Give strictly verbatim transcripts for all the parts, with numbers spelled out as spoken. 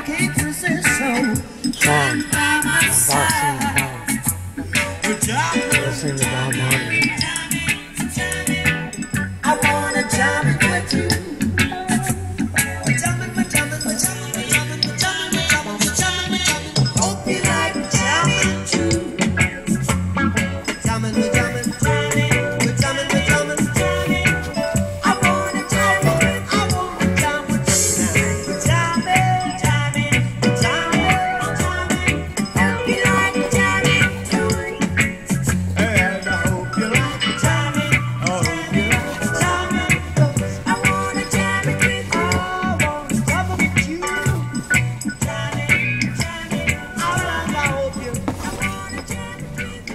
Tron, unboxing Tron. Listening to Bob Marley. I wanna jam it with you. Jamming, jamming, jamming, jamming, jamming, jamming, jamming. Hope you like jamming too. Jamming, jamming, jamming, jamming, jamming, jamming. I wanna jam it, I wanna jam with you tonight. Jamming, jamming, jamming, jamming. Hope you like jamming too. And I hope you like jamming. I hope you like jamming. I wanna jam it with you. I wanna jam it with you. Jamming, jamming. I wanna hope you. I wanna jam it with you.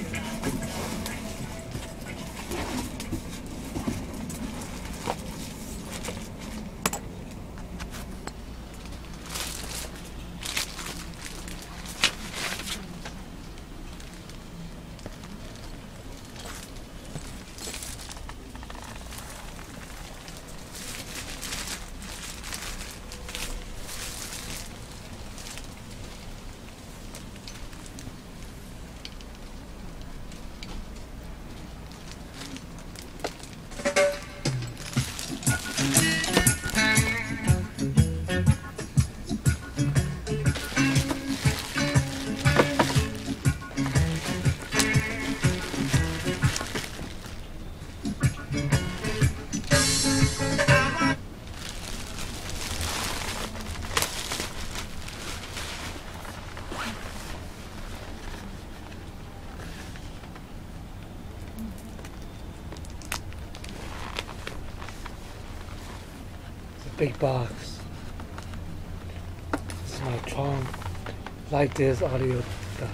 It's a big box. This is my Tron like this audio stuff.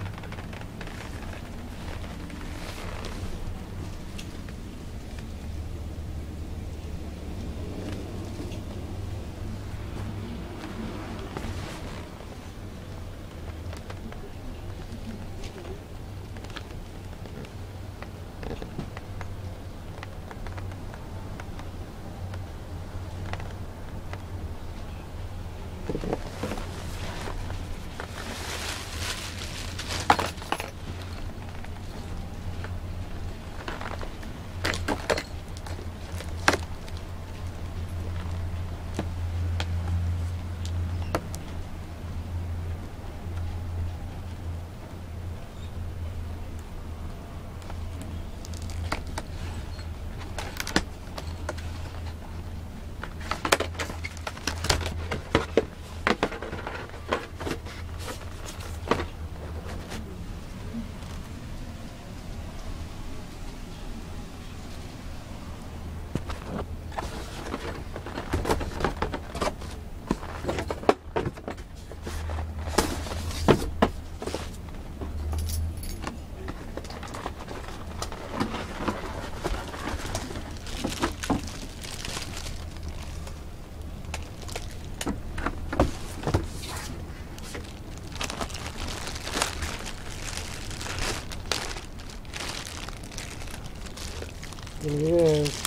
There it is.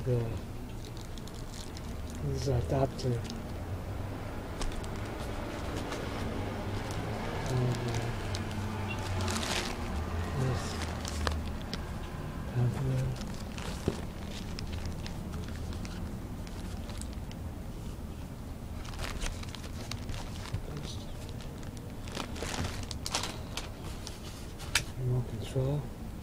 the this is adapter. And, uh, this pamphlet. Remote control.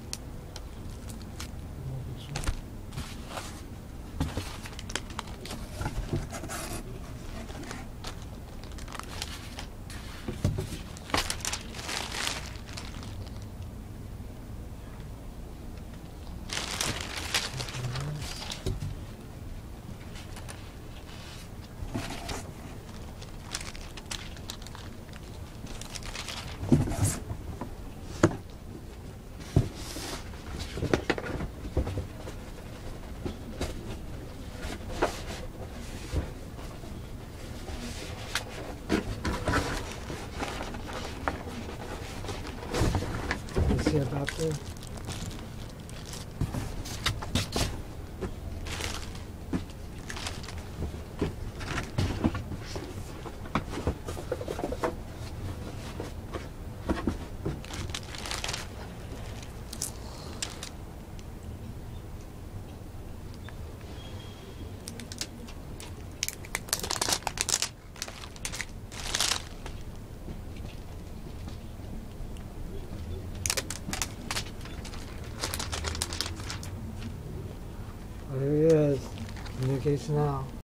See about this? There he is. Communication now.